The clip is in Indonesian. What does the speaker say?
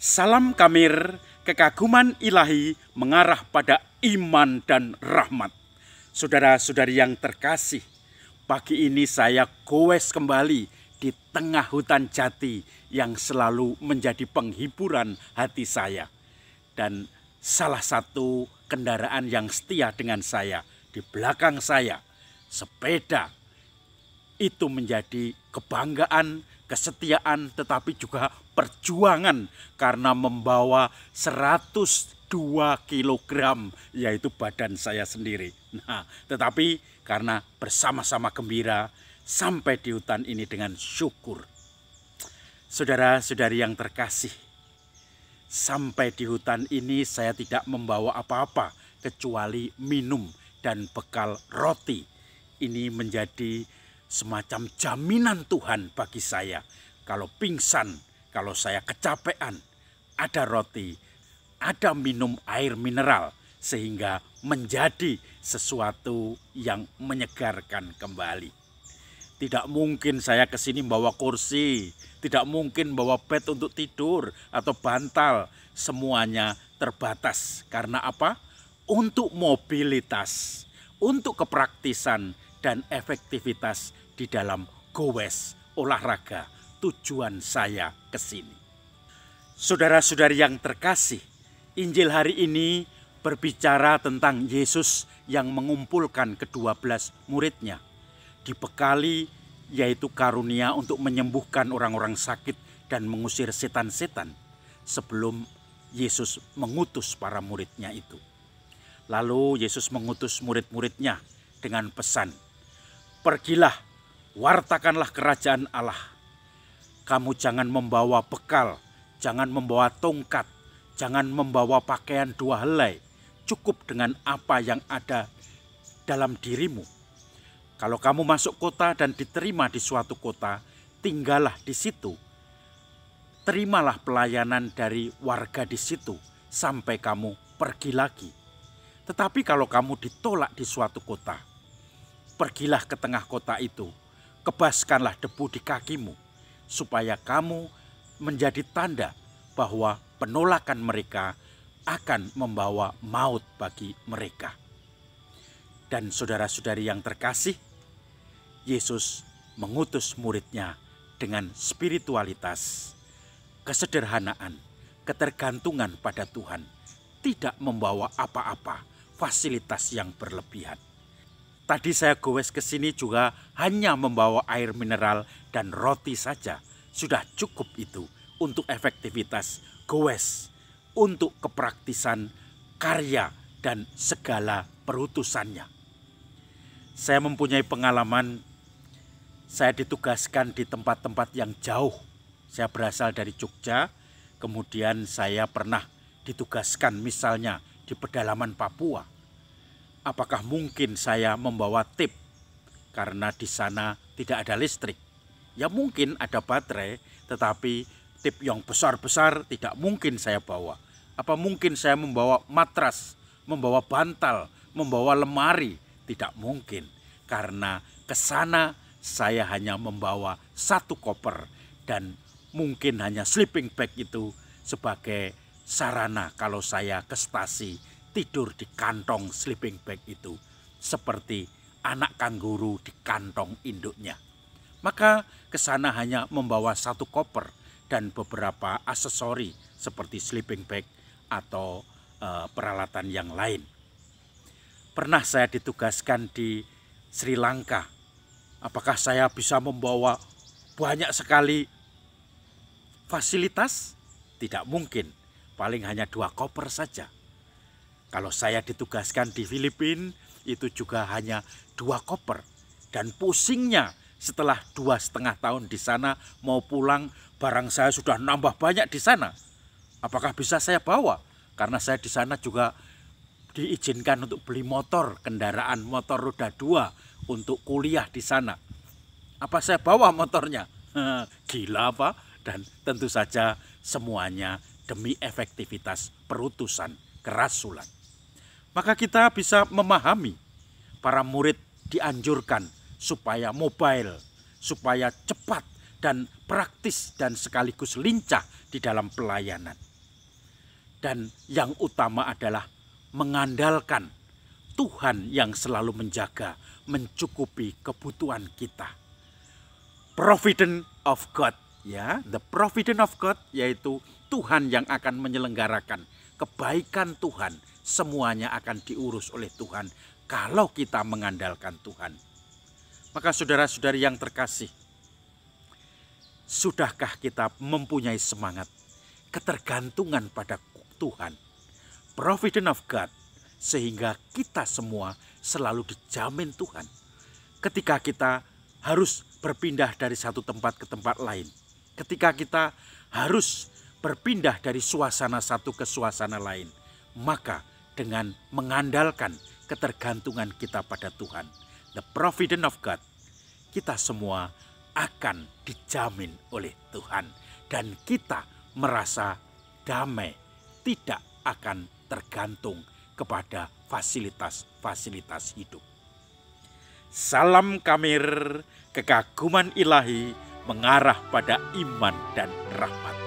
Salam Kamir, kekaguman ilahi mengarah pada iman dan rahmat. Saudara-saudari yang terkasih, pagi ini saya goes kembali di tengah hutan jati yang selalu menjadi penghiburan hati saya. Dan salah satu kendaraan yang setia dengan saya, di belakang saya, sepeda. Itu menjadi kebanggaan, kesetiaan, tetapi juga perjuangan karena membawa 102 kilogram, yaitu badan saya sendiri. Nah, tetapi karena bersama-sama gembira sampai di hutan ini dengan syukur. Saudara-saudari yang terkasih, sampai di hutan ini saya tidak membawa apa-apa kecuali minum dan bekal roti. Ini menjadi semacam jaminan Tuhan bagi saya. Kalau pingsan, kalau saya kecapean, ada roti, ada minum air mineral, sehingga menjadi sesuatu yang menyegarkan kembali. Tidak mungkin saya ke sini bawa kursi, tidak mungkin bawa bed untuk tidur atau bantal. Semuanya terbatas. Karena apa? Untuk mobilitas, untuk kepraktisan dan efektivitas di dalam goes olahraga tujuan saya ke sini. Saudara-saudari yang terkasih, Injil hari ini berbicara tentang Yesus yang mengumpulkan ke-12 muridnya. Dibekali yaitu karunia untuk menyembuhkan orang-orang sakit dan mengusir setan-setan sebelum Yesus mengutus para muridnya itu. Lalu Yesus mengutus murid-muridnya dengan pesan, "Pergilah, wartakanlah kerajaan Allah. Kamu jangan membawa bekal, jangan membawa tongkat, jangan membawa pakaian 2 helai. Cukup dengan apa yang ada dalam dirimu. Kalau kamu masuk kota dan diterima di suatu kota, tinggallah di situ. Terimalah pelayanan dari warga di situ sampai kamu pergi lagi. Tetapi kalau kamu ditolak di suatu kota, pergilah ke tengah kota itu, kebaskanlah debu di kakimu, supaya kamu menjadi tanda bahwa penolakan mereka akan membawa maut bagi mereka." Dan saudara-saudari yang terkasih, Yesus mengutus muridnya dengan spiritualitas, kesederhanaan, ketergantungan pada Tuhan, tidak membawa apa-apa, fasilitas yang berlebihan. Tadi saya goes ke sini juga hanya membawa air mineral dan roti saja. Sudah cukup itu untuk efektivitas goes, untuk kepraktisan karya dan segala perutusannya. Saya mempunyai pengalaman, saya ditugaskan di tempat-tempat yang jauh. Saya berasal dari Jogja, kemudian saya pernah ditugaskan misalnya di pedalaman Papua. Apakah mungkin saya membawa tip karena di sana tidak ada listrik? Ya mungkin ada baterai, tetapi tip yang besar-besar tidak mungkin saya bawa. Apa mungkin saya membawa matras, membawa bantal, membawa lemari? Tidak mungkin, karena ke sana saya hanya membawa 1 koper dan mungkin hanya sleeping bag itu sebagai sarana kalau saya ke stasi tidur di kantong sleeping bag itu, seperti anak kanguru di kantong induknya. Maka ke sana hanya membawa 1 koper dan beberapa aksesori seperti sleeping bag atau peralatan yang lain. Pernah saya ditugaskan di Sri Lanka. Apakah saya bisa membawa banyak sekali fasilitas? Tidak mungkin, paling hanya 2 koper saja. Kalau saya ditugaskan di Filipina, itu juga hanya 2 koper. Dan pusingnya setelah 2,5 tahun di sana, mau pulang barang saya sudah nambah banyak di sana. Apakah bisa saya bawa? Karena saya di sana juga diizinkan untuk beli motor, kendaraan motor roda 2 untuk kuliah di sana. Apa saya bawa motornya? Gila apa? Dan tentu saja semuanya demi efektivitas perutusan kerasulan. Maka kita bisa memahami para murid dianjurkan supaya mobile, supaya cepat dan praktis dan sekaligus lincah di dalam pelayanan. Dan yang utama adalah mengandalkan Tuhan yang selalu menjaga, mencukupi kebutuhan kita. Providence of God, ya, the providence of God, yaitu Tuhan yang akan menyelenggarakan kebaikan Tuhan, semuanya akan diurus oleh Tuhan kalau kita mengandalkan Tuhan. Maka saudara-saudari yang terkasih, sudahkah kita mempunyai semangat ketergantungan pada Tuhan, providence of God, sehingga kita semua selalu dijamin Tuhan. Ketika kita harus berpindah dari satu tempat ke tempat lain, ketika kita harus berpindah dari suasana satu ke suasana lain, maka dengan mengandalkan ketergantungan kita pada Tuhan, the providence of God, kita semua akan dijamin oleh Tuhan. Dan kita merasa damai, tidak akan tergantung kepada fasilitas-fasilitas hidup. Salam Kamir, kekaguman ilahi mengarah pada iman dan rahmat.